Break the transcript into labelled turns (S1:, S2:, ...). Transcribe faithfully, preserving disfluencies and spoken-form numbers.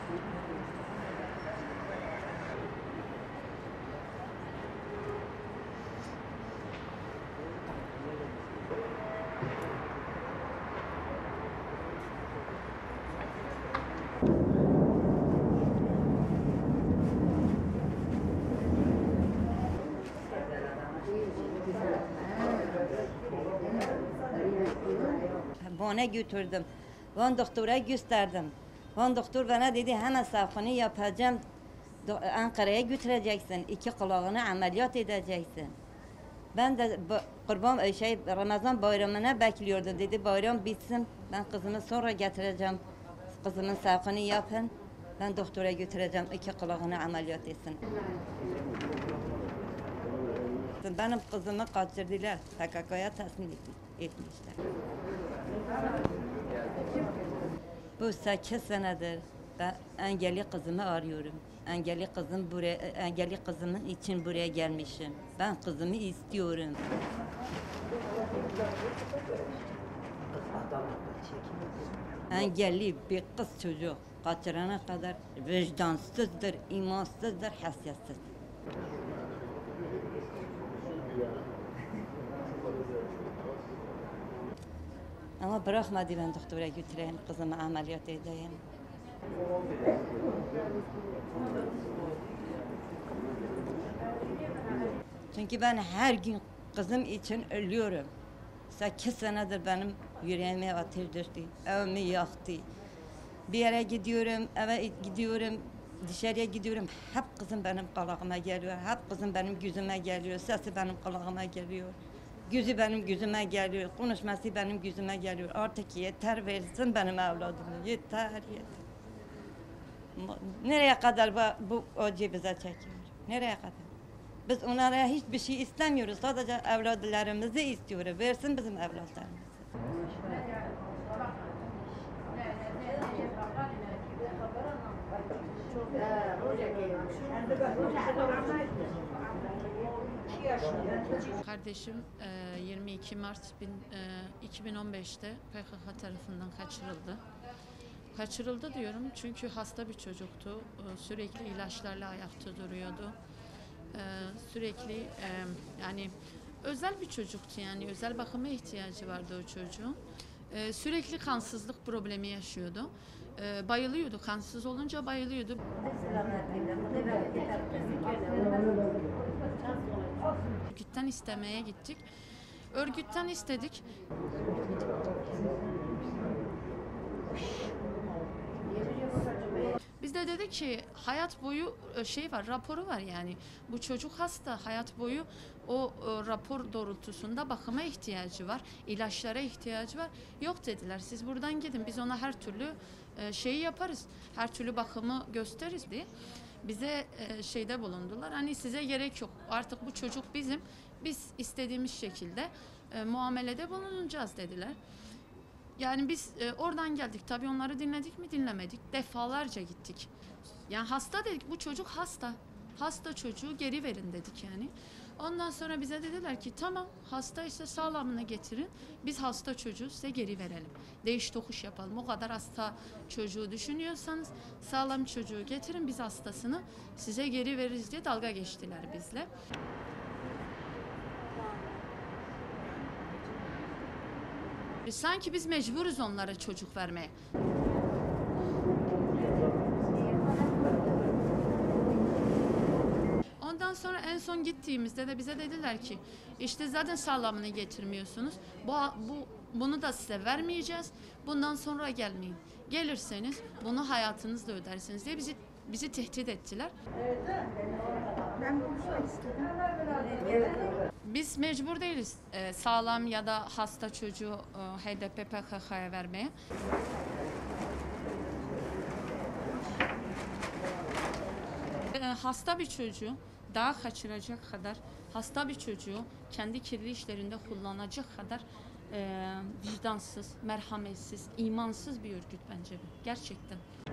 S1: Bana götürdüm. Van doktora gösterdim. Van doktor bana dedi hemen safını yapacağım. Ankara'ya götüreceksin. İki kulağını ameliyat edeceksin. Ben de kurban şey Ramazan bayramına bekliyordum. Dedi bayram bitsin. Ben kızımı sonra getireceğim. Kızımın safını yapın. Ben doktora götüreceğim. İki kulağını ameliyat etsin. Benim kızımı kaçırdılar. P K K'ya teslim etmişler. Bu sekiz senedir ben engelli kızımı arıyorum. Engelli kızım buraya, engelli kızımın için buraya gelmişim. Ben kızımı istiyorum. Engelli bir kız çocuk kaçırana kadar vicdansızdır, imansızdır, haysiyetsiz. Ama bırakmadı ben doktora götüreyim, kızımı ameliyat edeyim. Çünkü ben her gün kızım için ölüyorum. Sekiz senedir benim yüreğime ateş düştü, evimi yaktı. Bir yere gidiyorum, eve gidiyorum, dışarıya gidiyorum. Hep kızım benim kulağıma geliyor, hep kızım benim yüzüme geliyor, sesi benim kulağıma geliyor. Yüzü benim yüzüme geliyor, konuşması benim yüzüme geliyor. Artık yeter versin benim evladımı, yeter, yeter. Nereye kadar bu, bu acı bize çekiyor? Nereye kadar? Biz onlara hiçbir şey istemiyoruz, sadece evladlarımızı istiyoruz. Versin bizim evladlarımızı.
S2: Kardeşim yirmi iki Mart iki bin on beş'te P K K tarafından kaçırıldı. Kaçırıldı diyorum çünkü hasta bir çocuktu. Sürekli ilaçlarla ayakta duruyordu. Sürekli yani özel bir çocuktu, yani özel bakıma ihtiyacı vardı o çocuğun. Sürekli kansızlık problemi yaşıyordu. Bayılıyordu, kansız olunca bayılıyordu. Örgütten istemeye gittik. Örgütten istedik. Biz de dedik ki hayat boyu şey var, raporu var yani. Bu çocuk hasta, hayat boyu o rapor doğrultusunda bakıma ihtiyacı var, ilaçlara ihtiyacı var. Yok dediler, siz buradan gidin, biz ona her türlü şeyi yaparız, her türlü bakımı gösteririz diye. Bize şeyde bulundular, hani size gerek yok, artık bu çocuk bizim, biz istediğimiz şekilde muamelede bulunacağız dediler. Yani biz e, oradan geldik. Tabii onları dinledik mi dinlemedik. Defalarca gittik. Yani hasta dedik. Bu çocuk hasta. Hasta çocuğu geri verin dedik yani. Ondan sonra bize dediler ki tamam, hasta ise sağlamını getirin. Biz hasta çocuğu size geri verelim. Değiş tokuş yapalım. O kadar hasta çocuğu düşünüyorsanız sağlam çocuğu getirin. Biz hastasını size geri veririz diye dalga geçtiler bizle. Sanki biz mecburuz onlara çocuk vermeye. Ondan sonra en son gittiğimizde de bize dediler ki işte zaten sağlamını getirmiyorsunuz. Bu, bu bunu da size vermeyeceğiz. Bundan sonra gelmeyin. Gelirseniz bunu hayatınızla ödersiniz diye bizi bizi tehdit ettiler.
S3: Ben konuşmak istedim.
S2: Biz mecbur değiliz e, sağlam ya da hasta çocuğu e, H D P P K K'ya vermeye. E, hasta bir çocuğu daha kaçıracak kadar, hasta bir çocuğu kendi kirli işlerinde kullanacak kadar e, vicdansız, merhametsiz, imansız bir örgüt bence bu. Gerçekten.